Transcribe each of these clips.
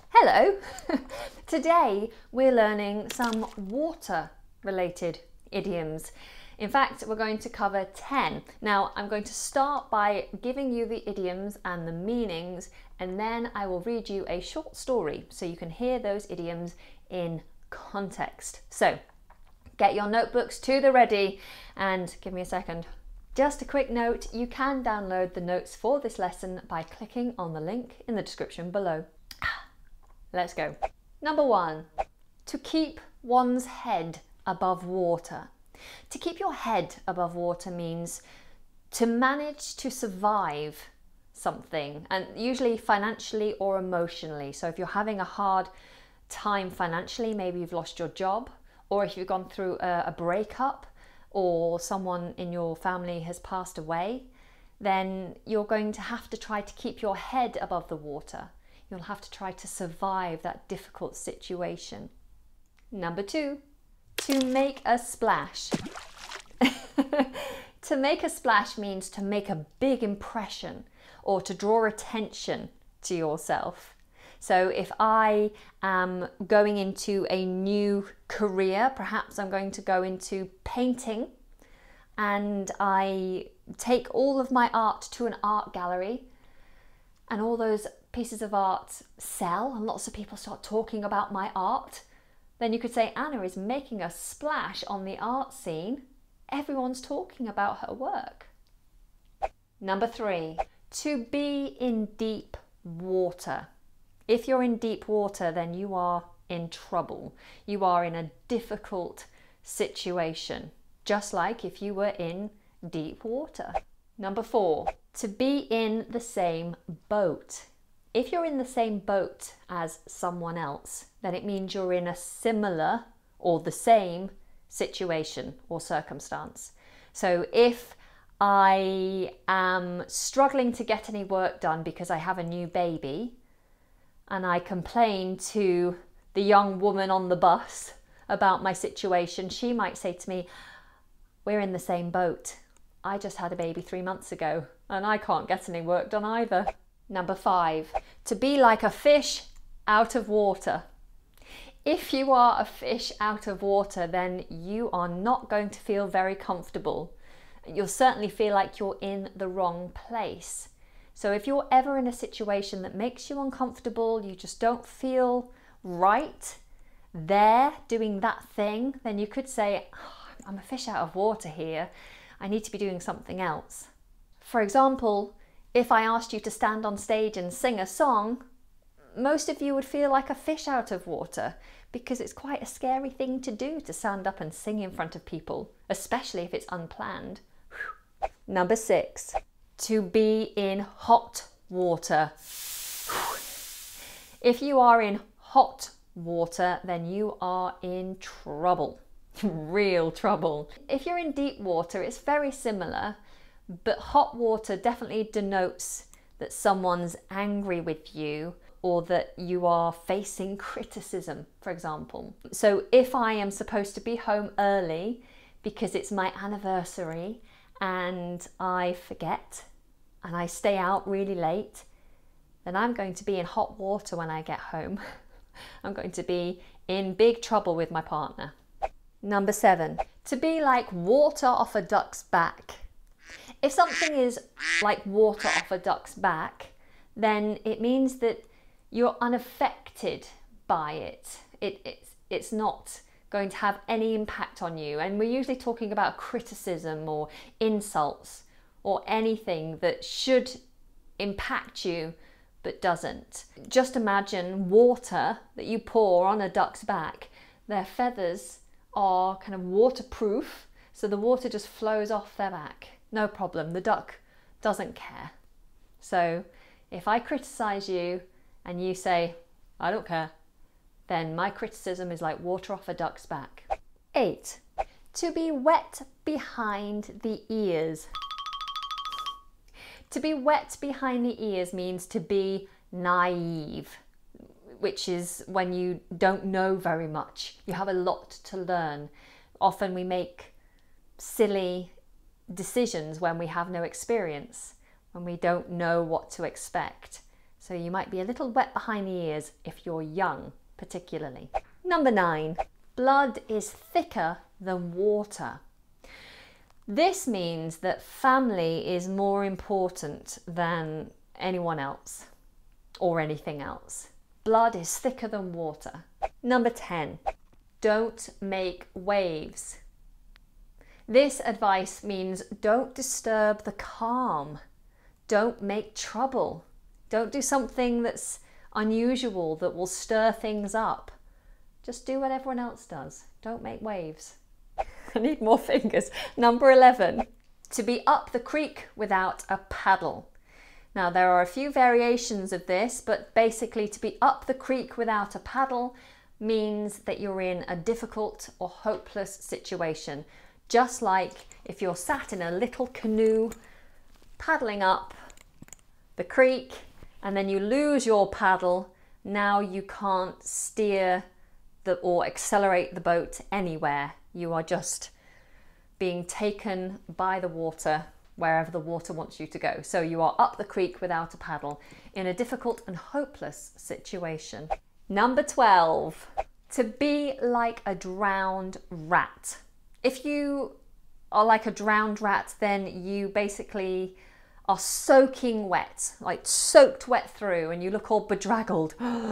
Hello! Today we're learning some water-related idioms. In fact, we're going to cover 10. Now, I'm going to start by giving you the idioms and the meanings, and then I will read you a short story so you can hear those idioms in context. So, get your notebooks to the ready and give me a second. Just a quick note, you can download the notes for this lesson by clicking on the link in the description below. Let's go. Number 1, to keep one's head above water. To keep your head above water means to manage to survive something, and usually financially or emotionally. So if you're having a hard time financially, maybe you've lost your job, or if you've gone through a breakup, or someone in your family has passed away, then you're going to have to try to keep your head above the water. You'll have to try to survive that difficult situation. Number 2, to make a splash. To make a splash means to make a big impression or to draw attention to yourself. So if I am going into a new career, perhaps I'm going to go into painting, and I take all of my art to an art gallery, and all those pieces of art sell and lots of people start talking about my art, then you could say Anna is making a splash on the art scene. Everyone's talking about her work. Number 3, to be in deep water. If you're in deep water, then you are in trouble. You are in a difficult situation, just like if you were in deep water. Number 4, to be in the same boat. If you're in the same boat as someone else, then it means you're in a similar or the same situation or circumstance. So if I am struggling to get any work done because I have a new baby, and I complain to the young woman on the bus about my situation, she might say to me, "We're in the same boat. I just had a baby 3 months ago and I can't get any work done either." Number 5, to be like a fish out of water. If you are a fish out of water, then you are not going to feel very comfortable. You'll certainly feel like you're in the wrong place. So if you're ever in a situation that makes you uncomfortable, you just don't feel right there doing that thing, then you could say, "I'm a fish out of water here. I need to be doing something else." For example, if I asked you to stand on stage and sing a song, most of you would feel like a fish out of water because it's quite a scary thing to do, to stand up and sing in front of people, especially if it's unplanned. Number 6, to be in hot water. If you are in hot water, then you are in trouble. Real trouble. If you're in deep water, it's very similar, but hot water definitely denotes that someone's angry with you or that you are facing criticism, for example. So if I am supposed to be home early because it's my anniversary and I forget and I stay out really late, then I'm going to be in hot water when I get home. I'm going to be in big trouble with my partner. Number 7, to be like water off a duck's back. If something is like water off a duck's back, then it means that you're unaffected by it. It's not going to have any impact on you. And we're usually talking about criticism or insults or anything that should impact you but doesn't. Just imagine water that you pour on a duck's back. Their feathers are kind of waterproof, so the water just flows off their back. No problem, the duck doesn't care. So if I criticize you and you say, "I don't care," then my criticism is like water off a duck's back. 8, to be wet behind the ears. To be wet behind the ears means to be naive, which is when you don't know very much. You have a lot to learn. Often we make silly decisions when we have no experience, when we don't know what to expect. So you might be a little wet behind the ears if you're young, particularly. Number 9, blood is thicker than water. This means that family is more important than anyone else or anything else. Blood is thicker than water. Number 10, don't make waves. This advice means don't disturb the calm. Don't make trouble. Don't do something that's unusual that will stir things up. Just do what everyone else does. Don't make waves. I need more fingers. Number 11, to be up the creek without a paddle. Now there are a few variations of this, but basically to be up the creek without a paddle means that you're in a difficult or hopeless situation. Just like if you're sat in a little canoe paddling up the creek and then you lose your paddle, now you can't steer or accelerate the boat anywhere. You are just being taken by the water wherever the water wants you to go. So you are up the creek without a paddle in a difficult and hopeless situation. Number 12, to be like a drowned rat. If you are like a drowned rat, then you basically are soaking wet, like soaked wet through, and you look all bedraggled.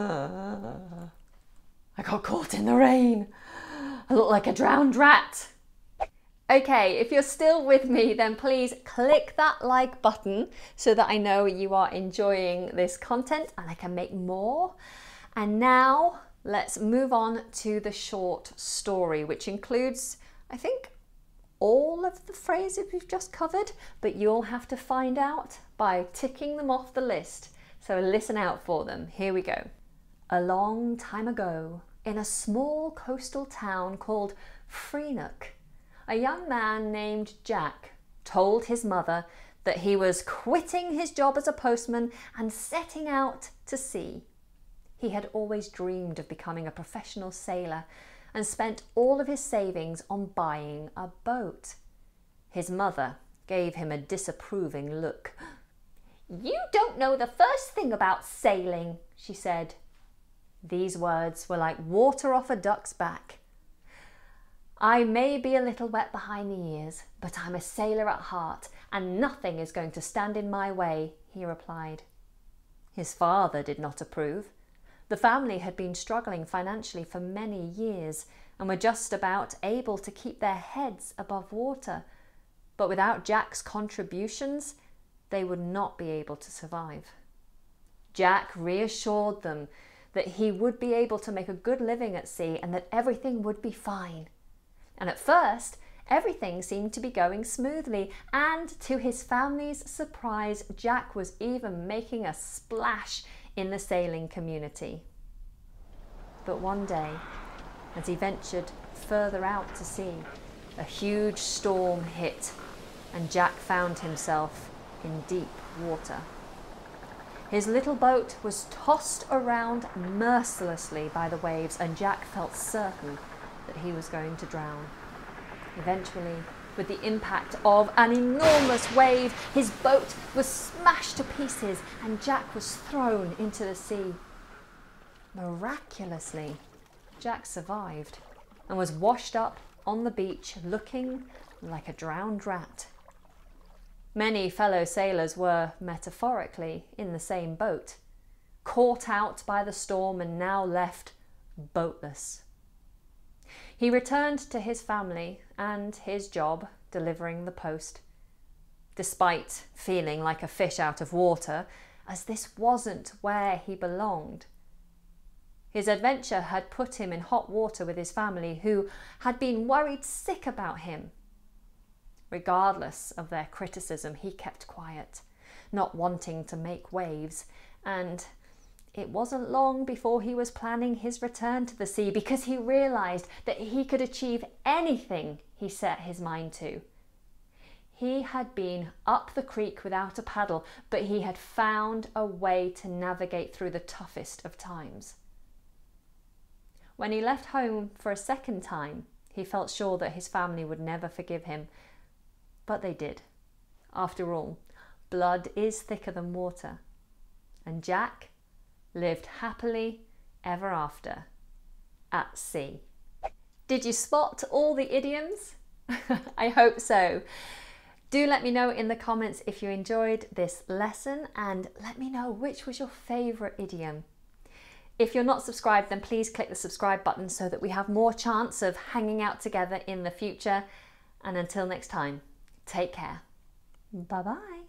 I got caught in the rain. I look like a drowned rat. Okay, if you're still with me, then please click that like button so that I know you are enjoying this content and I can make more. And now let's move on to the short story, which includes, I think, all of the phrases we've just covered, but you'll have to find out by ticking them off the list. So listen out for them. Here we go. A long time ago, in a small coastal town called Freenuk, a young man named Jack told his mother that he was quitting his job as a postman and setting out to sea. He had always dreamed of becoming a professional sailor and spent all of his savings on buying a boat. His mother gave him a disapproving look. "You don't know the first thing about sailing," she said. These words were like water off a duck's back. "I may be a little wet behind the ears, but I'm a sailor at heart, and nothing is going to stand in my way," he replied. His father did not approve. The family had been struggling financially for many years and were just about able to keep their heads above water. But without Jack's contributions, they would not be able to survive. Jack reassured them that he would be able to make a good living at sea and that everything would be fine. And at first, everything seemed to be going smoothly, and to his family's surprise, Jack was even making a splash in the sailing community. But one day, as he ventured further out to sea, a huge storm hit, and Jack found himself in deep water. His little boat was tossed around mercilessly by the waves, and Jack felt certain that he was going to drown. Eventually, with the impact of an enormous wave, his boat was smashed to pieces and Jack was thrown into the sea. Miraculously, Jack survived and was washed up on the beach looking like a drowned rat. Many fellow sailors were, metaphorically, in the same boat, caught out by the storm and now left boatless. He returned to his family and his job delivering the post, despite feeling like a fish out of water, as this wasn't where he belonged. His adventure had put him in hot water with his family, who had been worried sick about him. Regardless of their criticism, he kept quiet, not wanting to make waves, and it wasn't long before he was planning his return to the sea, because he realised that he could achieve anything he set his mind to. He had been up the creek without a paddle, but he had found a way to navigate through the toughest of times. When he left home for a second time, he felt sure that his family would never forgive him, but they did. After all, blood is thicker than water. and Jack lived happily ever after at sea. Did you spot all the idioms? I hope so. Do let me know in the comments if you enjoyed this lesson, and let me know which was your favourite idiom. If you're not subscribed, then please click the subscribe button so that we have more chance of hanging out together in the future. And until next time, take care. Bye bye.